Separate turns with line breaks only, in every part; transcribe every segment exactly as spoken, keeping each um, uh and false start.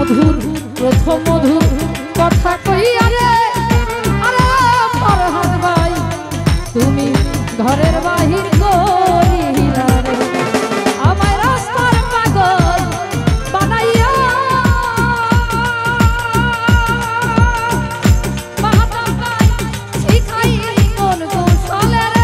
মধুর প্রথম মধুর কথা কইয়া রে আরে ফরহাদ ভাই তুমি ঘরের বাহির করিলা রে আমায় রাস্তার পাগল বানাইয়া বাহাদুর ভাই শিখাইলি কোন কৌশলে রে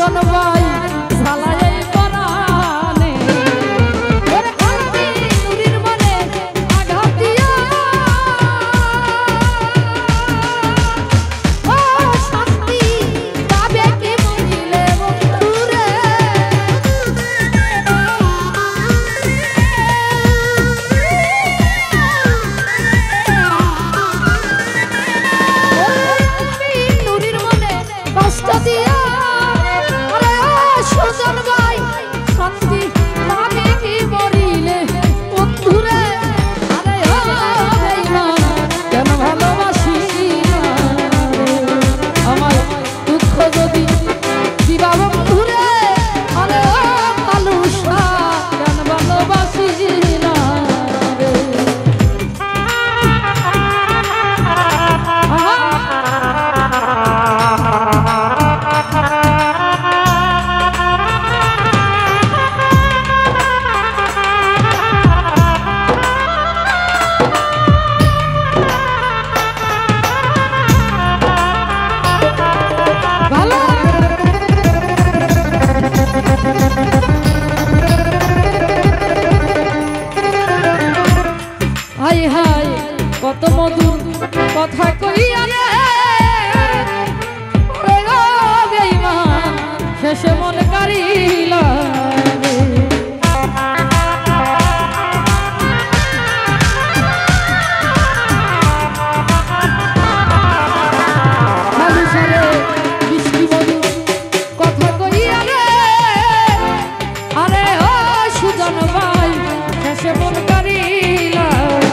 সুজন ভাই ঝালাই পরানে ওরে আমি নুরির মনে আঘাত দিয়া ও শান্তি পাবে কি মরিলে বন্ধুরে কষ্ট দিয়া আরে সুজন ভাই শান্তি পাবে কি মরিলে বন্ধুরে আরে ও বেঈমান কেন ভালোবাসি আমার দুঃখ যদি দিবা বন্ধুরে আরে ও কালুসা কেন ভালোবাসি না রে হাই হাই কত মধুর কথা কইয়া রে ওরে গো বেঈমান শেষে মন কারিলা রে ভালোসারে মিষ্টি মধুর কথা কইয়া রে আরে ও সুজন ভাই শেষে মন কারিলা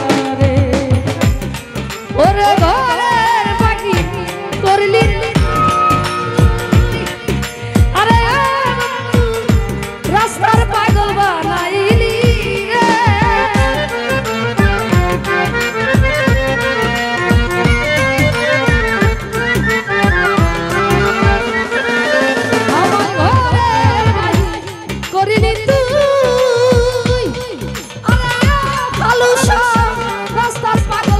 ওরে ঘরের বাকি করলি আরে রাস্তার পাগল বানাইলি আমার ঘরের বাকি করলি তুই আরে ভালোবাসা রাস্তার পাগল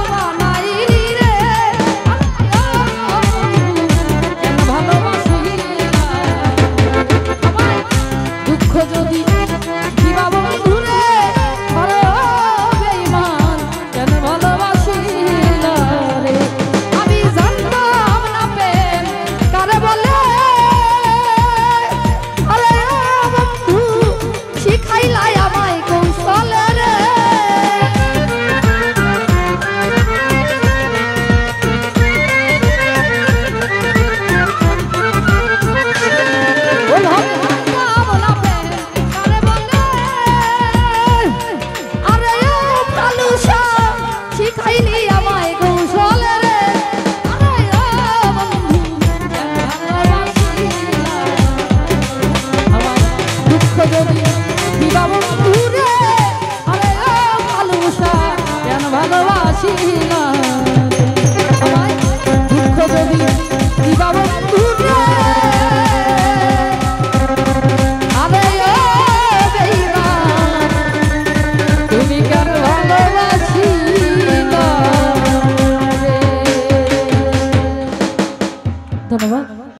যদি দিবা বন্ধুরে আরে ও বেঈমান কেন ভালোবাসি না রে আমি জানতাম না প্রেম কারে বলে আরে বন্ধু শিখাইলাই আমায় কৌশলে রে ভালোবাসি